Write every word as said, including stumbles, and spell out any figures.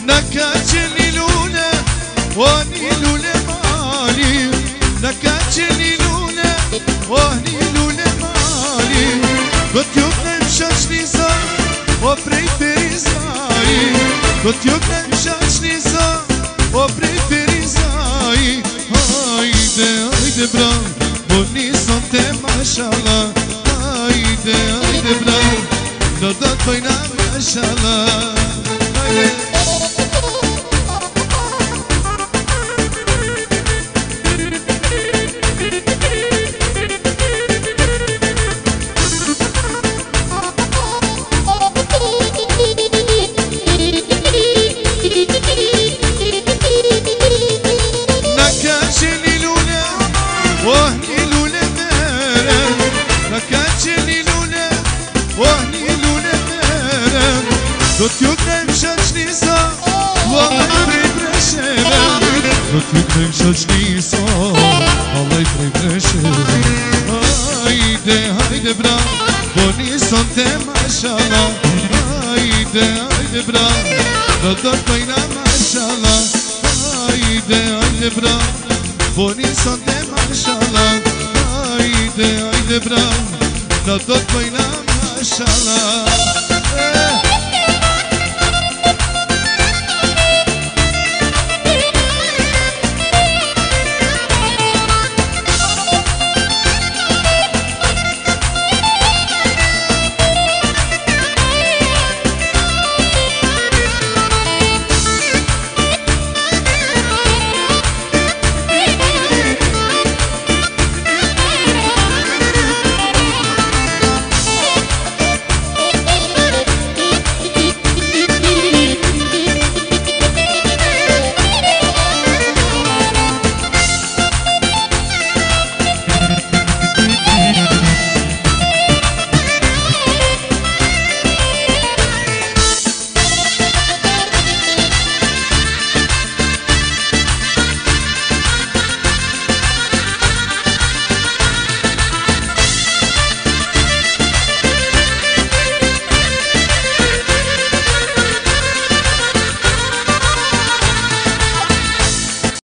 Nakaceli lune, oni lune mali. Nakaceli lune, oni lune mali. Kot juknem shashliza, o prej perizaj. Kot juknem shashliza, o prej perizaj. Hajde, hajde bra, boni son te mashallah. Hajde, hajde bra, do do tvojna mashallah. Hajde. Do t'juknem shaqnisa, vallaj prej preshere. Do t'juknem shaqnisa, vallaj prej preshere. Hajde, hajde bra, boni son te mashallah. Hajde, hajde bra, do do t'pojna mashallah. Hajde, hajde bra, boni son te mashallah. Hajde, hajde bra, do do t'pojna mashallah.